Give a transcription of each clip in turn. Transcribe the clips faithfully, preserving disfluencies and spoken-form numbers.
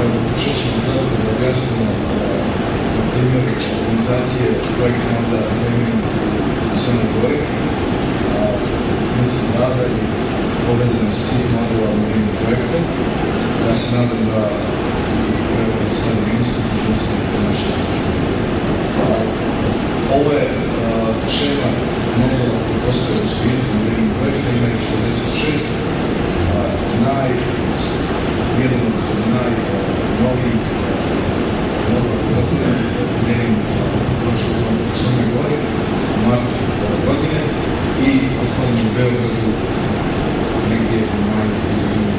pokušat ćemo kratko da objasnimo na primjer organizacije projekta onda Milenijum u Crnoj Gori, princip rada i povezanost svih modula Milenijum projekta. Ja se nadam da projekta sada ministru dužnosti po naše različite. Ovo je šema modula koji postoje u svijetu Milenijum projekta, ima ih četrdeset šest. Jedan od najnovijih modula profila Milenijum projekta u Crnoj Gori u martu ove godine i otvoren u Beogradu negdje u maju i junu.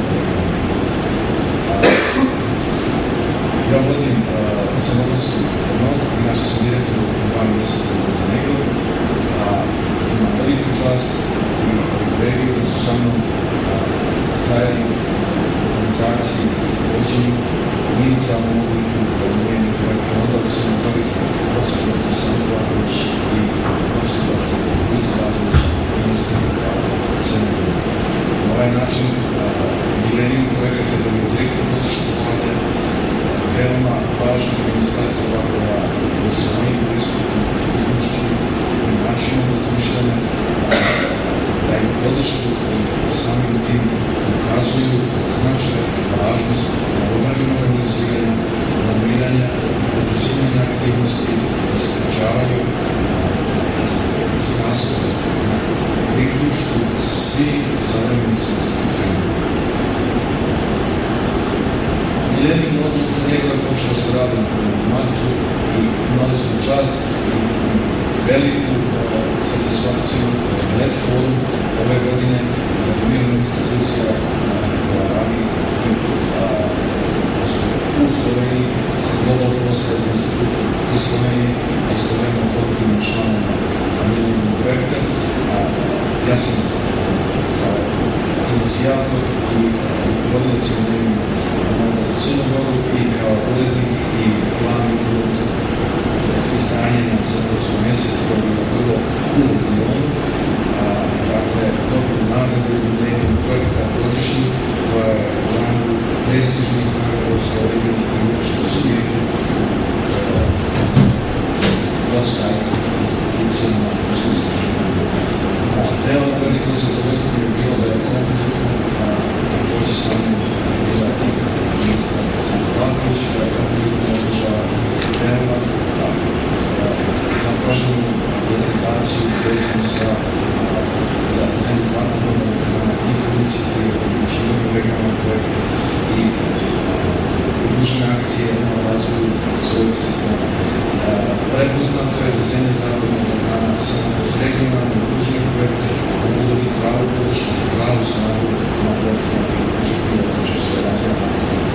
Ja vodim samovodstvo Monod, inače sam direktor u kompaniji deset Montenegro, imam veliku čast i privilegiju da su sa mnom zajedno u organizaciji vođenju u inicijalnom obliku Milenijum projekta onda u Crnoj Gori profesor doktor Sandro Vlahović i profesor doktor Ivica Lazović, ministar Crne Gore. Na ovaj način Milenijum projekat je dobio direktnu podršku Vlade veoma važnih ministarstava koja je svojim pristupom, budućnošću i načinom razmišljanja daju podršku i samim tim ukazuju značaj i važnost određenog organiziranja, normiranja, poduzimanja aktivnosti i sprečavanju s nastavom na priključku sa svih savremenih svjetskih trendova. Milenijum modul njega je počeo sa radom u martu i imali smo čast i veliku satisfakciju Net Forum ove godine, mirna institucija koja radi u Sloveniji sa Global Foster institutom iz Slovenije, a istovremeno kolektivnim članom Milenijum projekta. Ja sam kao inicijator i vodilac Milenijum za Crnu Goru i kao urednik i glavni urednik izdanje na crnogorskom jeziku koje je bilo prvo u regionu. Dakle, dobru nagradu Milenijum projekta godišnji koja je u rangu prestižnih nagrada u Sloveniji i uopšte u svijetu website institucijama u smislu života. Deo nagrade koje se dogosti je bilo da je kompletno takođe sa mnom bila i ministar Sandro Vlahović koja je kompletno održava veoma zapaženu prezentaciju vezanu za zemlje zapadnog Balkana i inicijative o udruživanju regionalnog projekta i udružene akcije na razvoju svojih sistema. Prepoznato je da zemlje zapadnog Balkana samo kroz regionalne udružene projekte mogu dobiti pravu podršku i pravu snagu na projektima koji učestvuju da će se razvoja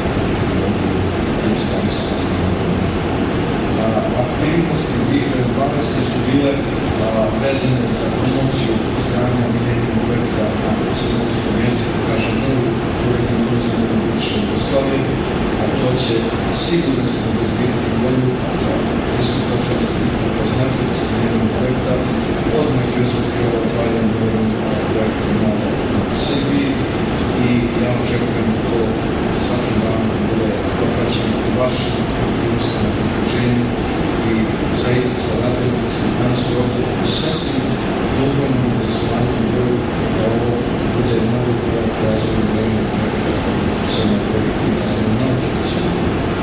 i ostali sistema. Aktivnosti u dvije hiljade dvanaestoj su bile vezane za promociju izdanja Milenijum projekta na crnogorskom jeziku, kažem prvu urednu uloženu u bivšoj Jugoslaviji, a to će sigurno se obezbediti bolju pristupačnost i prepoznatljivost Milenijum projekta, odmah rezultiralo otvaranje Milenijum projekta u Srbiji i ja očekujem da to svakim danom bude propraćeno u vašim aktivnostima u okruženju i zaista se radujem da smo danas ovdje u sasvim dovoljnom interesovanju i broju da ovo bude novi projekt razvoja Milenijum projekta u Crnoj Gori i razvoja neotoka.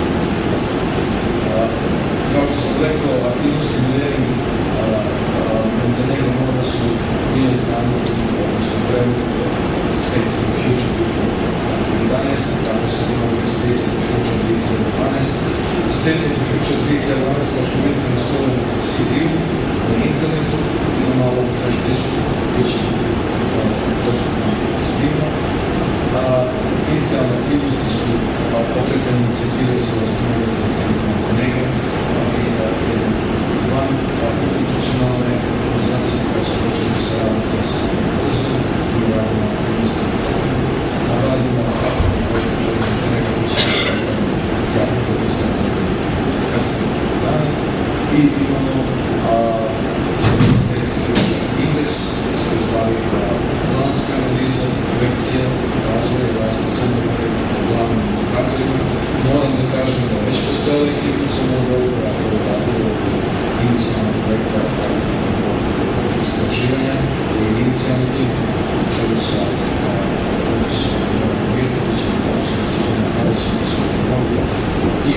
Kao što sam rekao, aktivnosti Milenijum Montenegro Moda su bile znamo, odnosno prevod State of the Future dvije hiljade jedanaest, kada sam imao State of the Future dvije hiljade dvanaest. State of the Future dvije hiljade dvanaest, kao što vidite na stolu na C D-u, na internetu, ima malo flash disku, koji će biti dostupno svima. Inicijalne aktivnosti su pokretane inicijative za osnovanje Montenegro i jedan van institucionalne organizacije koja se početi sa radom koja se brzo i radimo aktivnosti. Radimo Montenegro koji će predstaviti jako predstaviti kasnije dana i imamo indeks, što je stvari planska analiza, projekcija razvoja rasta Crne Gore u glavnim indikatorima. Moram da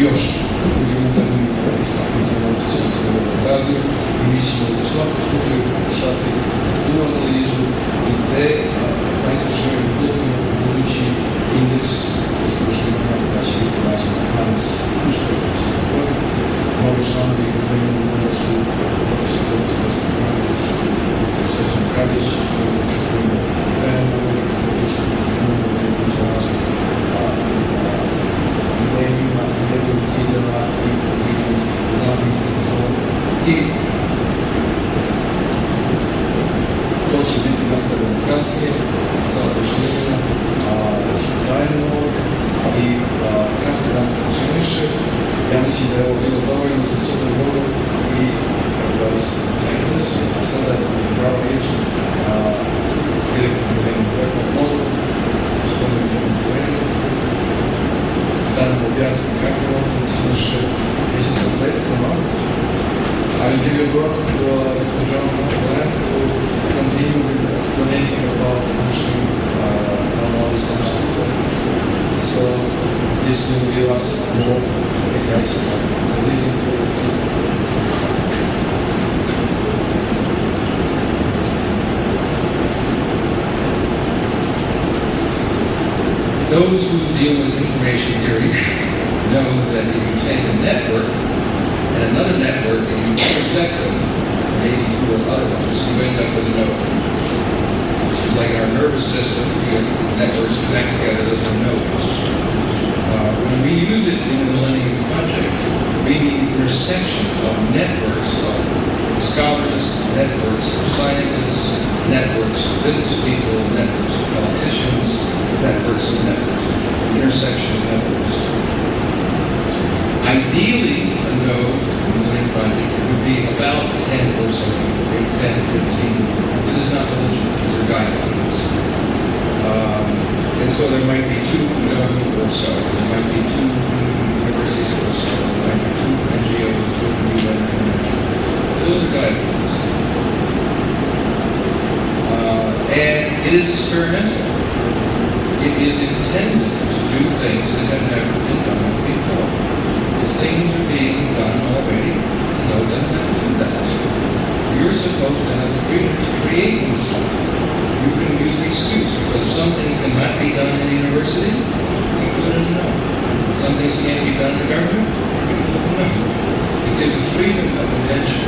još drugi ugledni istaknuti novci u svojom radu i mi ćemo u svakom slučaju pokušati tu analizu i te istraživanje uklopimo u budući indeks istraživanja koja će biti važna danas uskoro u svojom godinu. Novi članovi uklopimo su profesor doktor Stefanović, Srđan Kraljić, koji očekujemo fenomenalno podršku fenomenalno za razvoj milenijuma, njegovih ciljeva i njegovih glavnih izazova. I to će biti nastavljeno kasnije sa objašnjenjima što dajemo ovog i kako nam funkcioniše. Ja mislim da je ovo bilo dovoljno za cijelu govor i da vas zainteresuje. A sada pravo riječ direktno Milenu Projektnom odboru, gospodinu Milenu Projektnom, da nam objasni kako ovo funkcioniše. Is it translated or not? I'll give you a word to uh, Mister John Moran to continue with explaining about functioning uh, on all these functions. So this will give us more details about this. Those who deal with information theory know that if you take a network and another network and you intersect them, maybe two or otherwise, you end up with a node. It's like our nervous system, we have networks connect together, those are nodes. Uh, when we use it in the Millennium Project, we need intersection of networks of scholars, networks of scientists, networks of business people, networks of politicians, networks of networks, intersection of networks. Ideally, a node in the Millennium Project would be about ten or something, maybe ten, fifteen. This is not religion, these are guidelines. Um, and so there might be two nodes or so, there might be two universities or so, there might be two N G Os, two U N conventions. Those are guidelines. Uh, and it is experimental. It is intended to do things that have never been done before. If things are being done already, the node doesn't have to do that. You're supposed to have the freedom to create new stuff. You can use the excuse because if some things cannot be done in a university, you put it in a node. Some things can't be done in the government, you put it in a node. It gives you freedom of invention.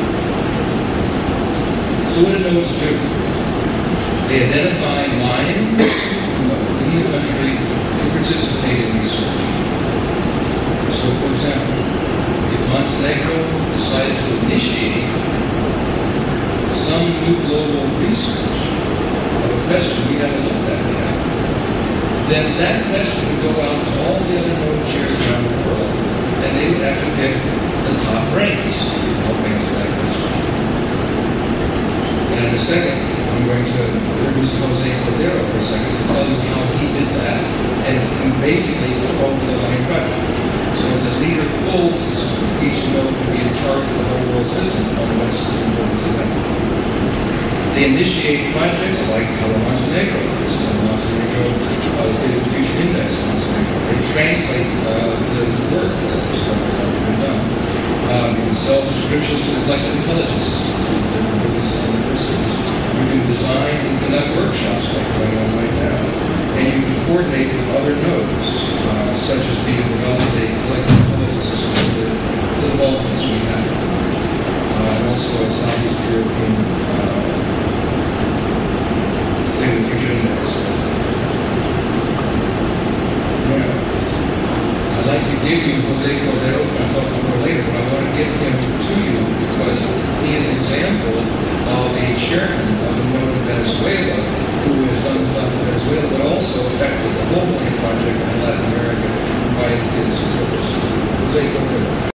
So what do nodes do? They identify lines in the country to participate in research. So, for example, if Montenegro decided to initiate some new global research of a question we haven't looked at yet, then that question would go out to all the other node chairs around the world, and they would have to pick the top ranks to help answer that question. And in a second, I'm going to introduce Jose Cordero for a second to tell you how he did that and, and basically took over the Millennium Project. So it's a leader-full system. Each node can be in charge of the whole world system, otherwise it's important to them. They initiate projects like Tele Montenegro, there's Tele Montenegro, uh, the State of the Future Index in Montenegro. They translate uh, the, the work as it's been done. Um, you can sell subscriptions to the collective intelligence system to different businesses and universities. You can design and conduct workshops like going on right now. And you can coordinate with other nodes, uh, such as being developed a collective intelligence system for the Balkans we have. Uh, and also a Southeast European uh, State of the Future Index. Now, I'd like to give you Jose Cordero, who's going to talk some more later, but I want to give him to you because he is an example of a chairman of the node of Venezuela who has done stuff in Venezuela, but also affected the whole Millennium Project in Latin America by his approach. Jose Cordero.